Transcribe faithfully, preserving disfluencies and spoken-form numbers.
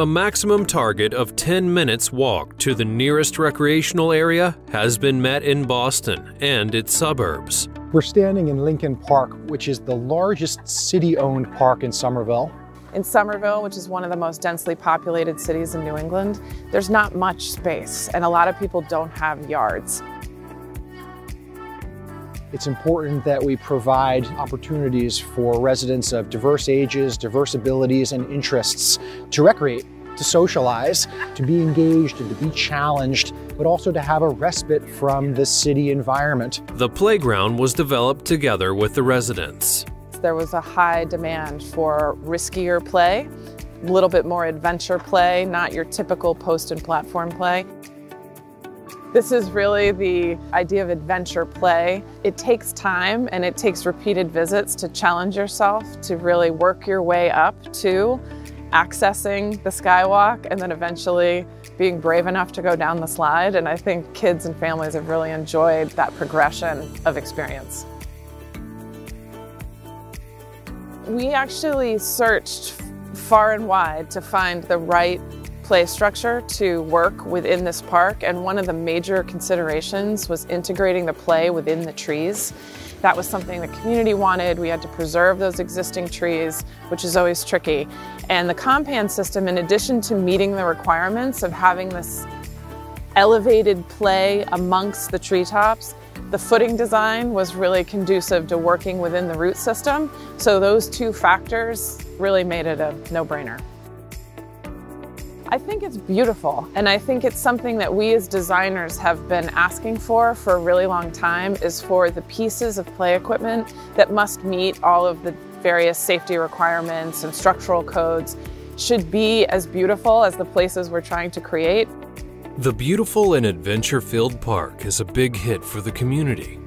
A maximum target of ten minutes walk to the nearest recreational area has been met in Boston and its suburbs. We're standing in Lincoln Park, which is the largest city-owned park in Somerville. In Somerville, which is one of the most densely populated cities in New England, there's not much space, and a lot of people don't have yards. It's important that we provide opportunities for residents of diverse ages, diverse abilities, and interests to recreate, to socialize, to be engaged, and to be challenged, but also to have a respite from the city environment. The playground was developed together with the residents. There was a high demand for riskier play, a little bit more adventure play, not your typical post and platform play. This is really the idea of adventure play. It takes time and it takes repeated visits to challenge yourself, to really work your way up to accessing the skywalk and then eventually being brave enough to go down the slide. And I think kids and families have really enjoyed that progression of experience. We actually searched far and wide to find the right play structure to work within this park, and one of the major considerations was integrating the play within the trees. That was something the community wanted. We had to preserve those existing trees, which is always tricky. And the compan system, in addition to meeting the requirements of having this elevated play amongst the treetops, the footing design was really conducive to working within the root system. So those two factors really made it a no-brainer. I think it's beautiful, and I think it's something that we as designers have been asking for for a really long time, is for the pieces of play equipment that must meet all of the various safety requirements and structural codes should be as beautiful as the places we're trying to create. The beautiful and adventure-filled park is a big hit for the community.